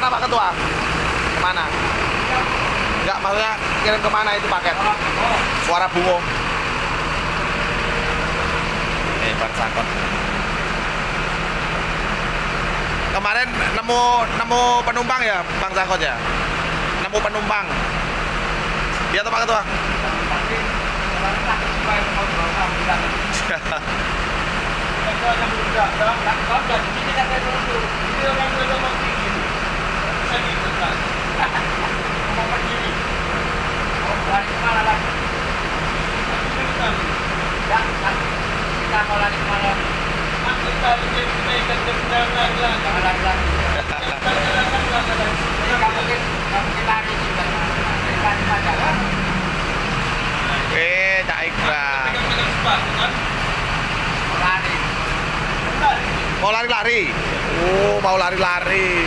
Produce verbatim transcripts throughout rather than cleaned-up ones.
Kemana Pak Ketua? Kemana? Enggak, maksudnya kirim kemana itu paket? Suara Bungo. Eh, Bang Sakot. Kemarin nemu nemu penumpang ya, Bang Sakot ya? Nemu penumpang. Iya tuh Pak Ketua. Eh, Cak Iqbal. Mau lari-lari? Oh, mau lari-lari.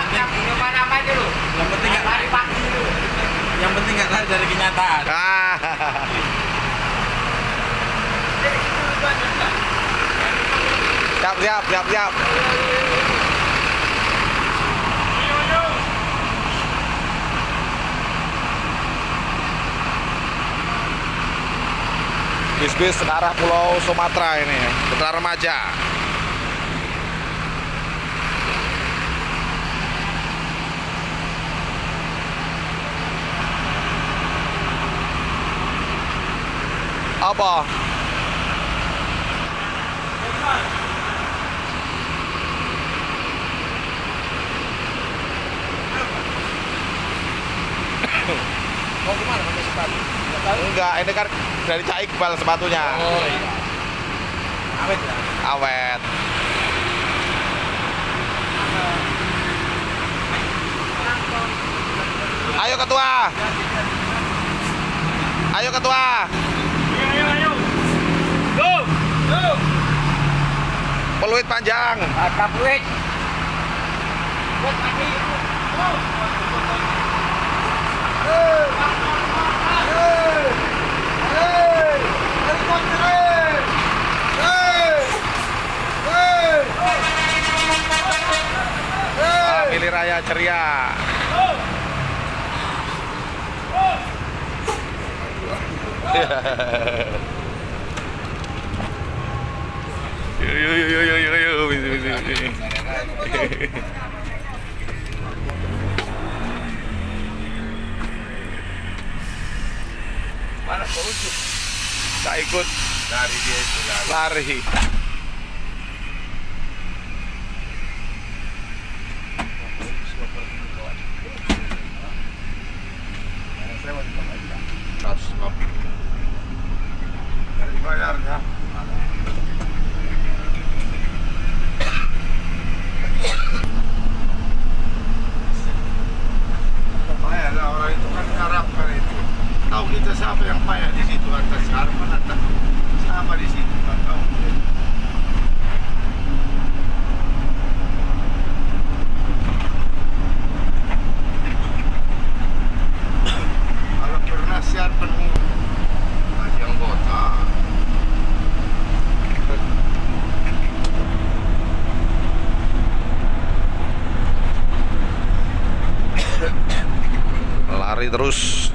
Yang penting nggak lari pagi itu. Yang penting nggak lari dari kenyataan. Ah. Siap, siap, siap, siap. Bis-bis ke arah Pulau Sumatera ini, Putra Remaja. Apa? Mau kemana pakai sepatu? Enggak, ini kan dari Cak Iqbal sepatunya. Oh iya. Awet ya? Awet. Ayo Ketua. Ayo Ketua. Ayo, ayo. Go. Go. Peluit panjang. Ada peluit. Buat kaki. Go. Family Raya ceria. Yo yo yo yo yo yo. Mana polisi? Tak ikut. Lari dia itu lari. Lari. Dari bayarnya. Bayar lah, orang itu kan harapkan itu. Tahu kita siapa yang payah di situ, atas harapan atas siapa di situ, tak tahu. Kalau pernah siar penuh bagi anggota. Lari terus.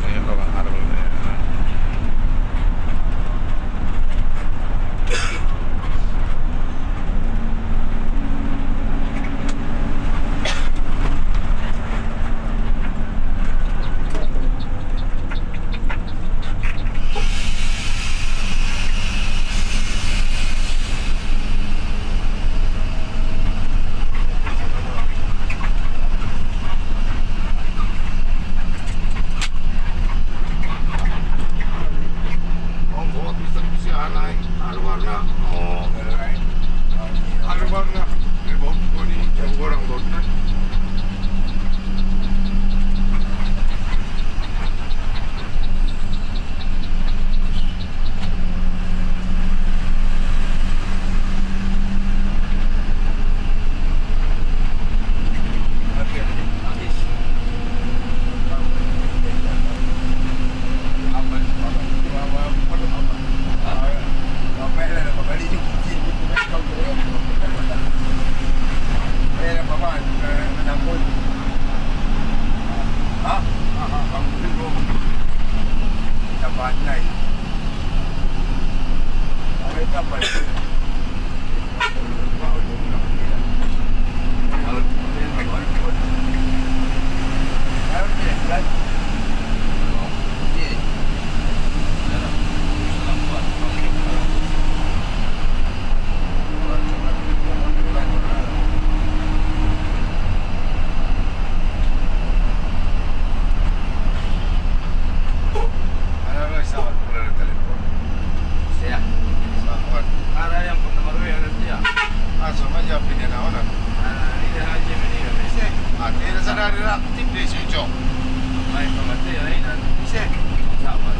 sih. Sama.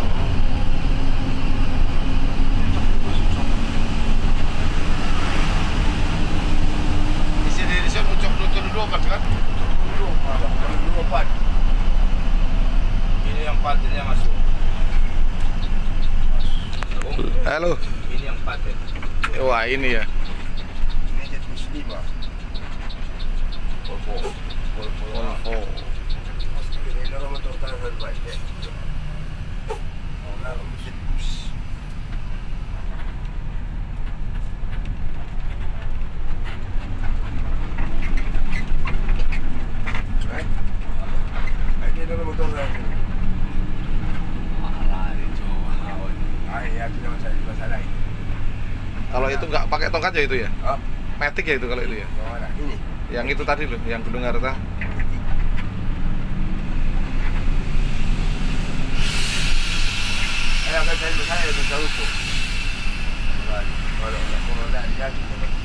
Di sini di sini ucap dua dua empat kan? dua empat. Ini yang empat ini yang masuk. Halo. Ini yang empat ya. Wah, ini ya. Ini jet muslim ah. Volvo. Volvo. Volvo. Ini dalam motor tangan baik ya. Oh, lah mesin bus. Right? Ini dalam motor tangan. Malah itu. Ah, ya kita masih masalah ini. Kalau itu nggak pakai tongkat ya itu ya? Ah, Matic ya itu kalau itu ya? mana? Ini. Yang itu tadi loh, yang Gunung Harta. Ayo kan saya saya ada tahu kok. Kalau kalau kalau dah jadi.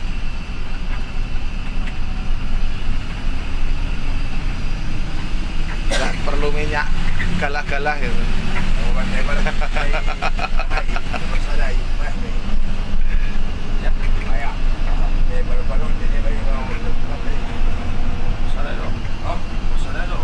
Nggak perlu minyak galah-galah gitu. Oh, banyak banget. Masalah ini. Ya, ayah. Eh, baru-baru ini bagi orang berapa ini? Masalah dong. Oh, masalah dong.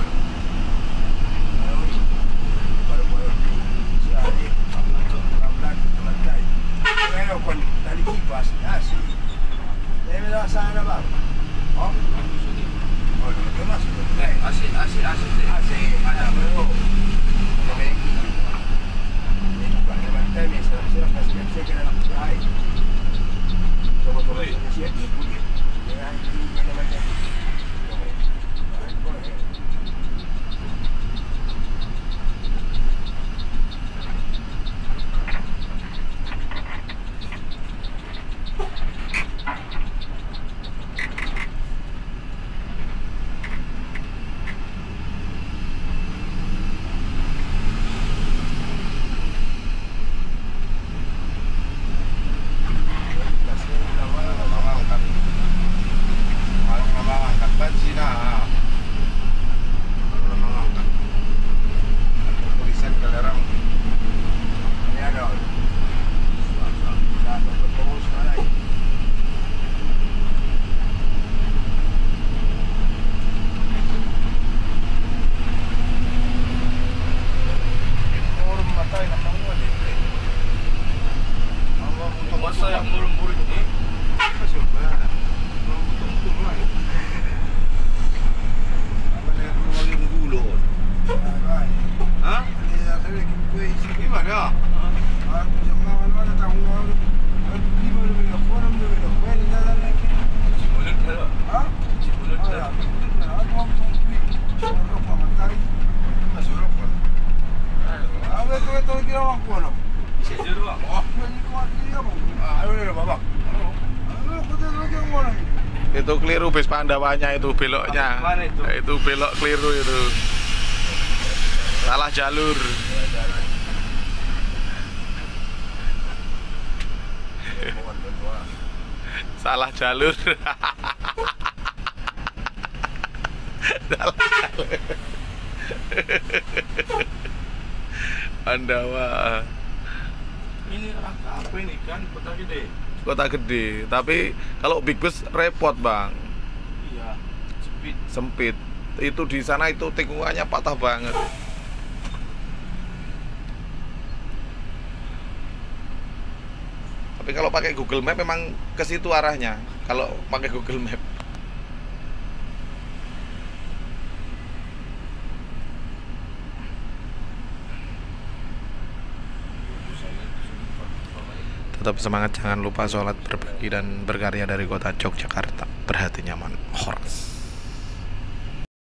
Baru-baru ini. Sehari, ramlan, ramlan. Pero con tali kipas, así. Debe la sana bang. Oh. Oh, ¿qué más? Así, así, así. Así, ada baru. Kami ini bukan levantar ni saya kasih saya kena nak cai. Coba-coba siap ni punya. Jangan ini levantar. Masa yang murung-murung ini Masih apa? Untung-untung lah. Apa ni aku lagi dulu? Hah? Gimana? Aku jangan mana tahu orang. Gimana bila orang tu bila kau ni jalan lagi? Cibulan terus. Hah? Cibulan terus. Aku mau pergi. Orang apa matang? Masuk apa? Apa tu tu kira orang kuat. Bisa je doang. Oh, Ni kuat ni apa? ayo ni babak. Aku tu lagi orang. Itu keliru bis Pandawanya itu beloknya. Mana itu? Itu belok keliru itu. Salah jalur. Salah jalur. Salah jalur. Pandawa. Ini rangka apa ini kan? Kota gede. Kota gede, tapi kalau big bus repot bang, Iya. Speed. sempit. Itu di sana itu tikungannya patah banget. Tapi kalau pakai Google Map memang ke situ arahnya. Kalau pakai Google Map. Tetap semangat, jangan lupa sholat, berbagi dan berkarya dari kota Yogyakarta. Berhati nyaman, Horas.